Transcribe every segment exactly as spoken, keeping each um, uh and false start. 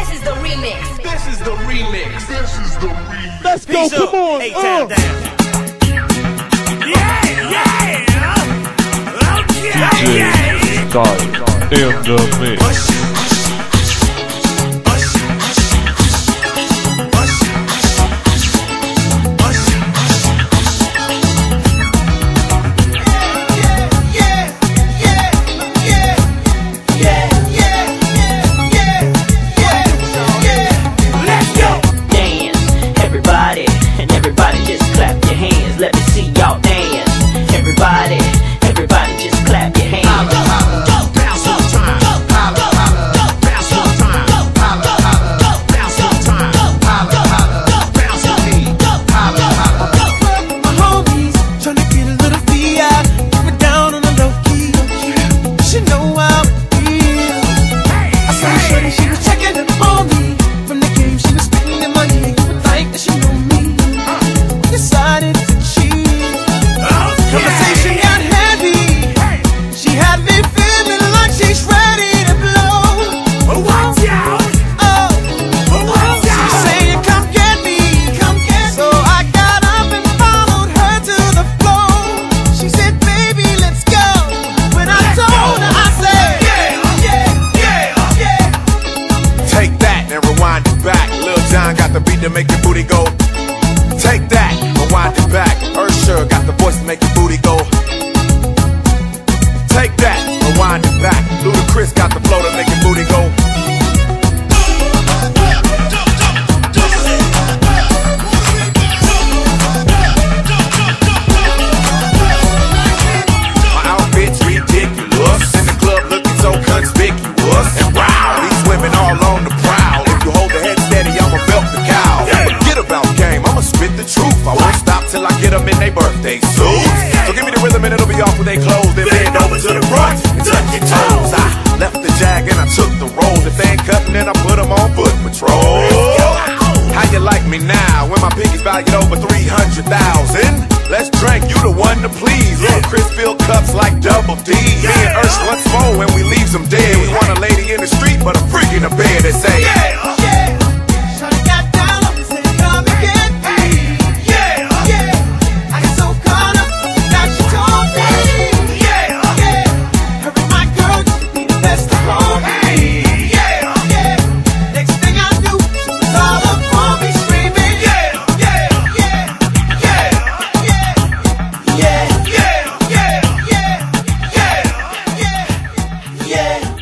This is the remix. This is the remix. This is the remix. Let's go, Peace come up. on. Eight uh. time down. Yeah, yeah. Okay. D J Style in the mix. Let me see y'all dance. Everybody, everybody just clap your hands. Bounce one time. Bounce one time. Bounce one time. Bounce with me. My homies tryna get a little V I. Keep it down on the low key. You should know how it feels. I saw shorty, she was checking up on me. From the game, she was spending money, and you would think that she knew me. Decided to conversation got heavy. She had me feeling like she's ready to blow. Oh, watch out! Oh, oh, watch out! She's saying, "Come get me, come get me." So I got up and followed her to the floor. She said, "Baby, let's go." When I told her, I said, "Yeah, yeah, yeah, yeah." Take that and rewind it back. Lil Jon got the beat to make your booty go. Take that, rewind it back. Ursher got the voice to make your booty go. Take that, rewind it back. Ludacris got the flow to make your booty go. My outfit's ridiculous. In the club looking so conspicuous. And wow, these women all on the prowl. If you hold the head steady, I'ma belt the cow. Forget about game, I'ma spit the truth. I won't stop till I get them in their birthday suits. So give me the rhythm and it'll be off with their clothes. Then bend over to the front and touch your toes. I left the jag and I took the rolls. If they ain't cutting, then I put them on foot patrol. How you like me now when my piggy's valued over three hundred thousand? Let's drink, you the one to please. Little Chris fill cups like double D. Me and Ursh once more when we leaves them dead. We want a lady in the street but a freak in the bed that say, yeah, yeah. Shawty got down on me, said, "Come and get me." Yeah, yeah. I got so caught up, now she told me. Yeah, yeah. Hurry, my girl, you should be the best of all me. Yeah, yeah. Next thing I knew, she was all up on me screaming. Yeah, yeah, yeah, yeah, yeah, yeah, yeah, yeah, yeah, yeah, yeah.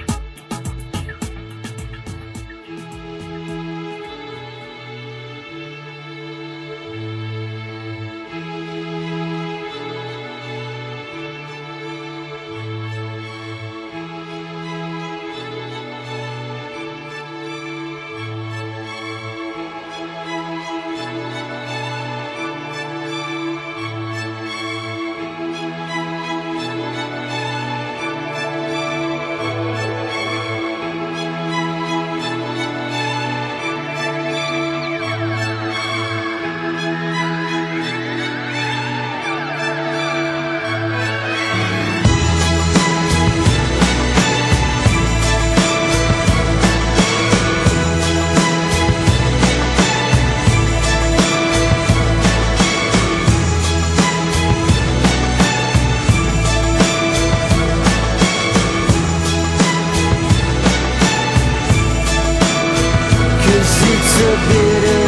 It's a bitter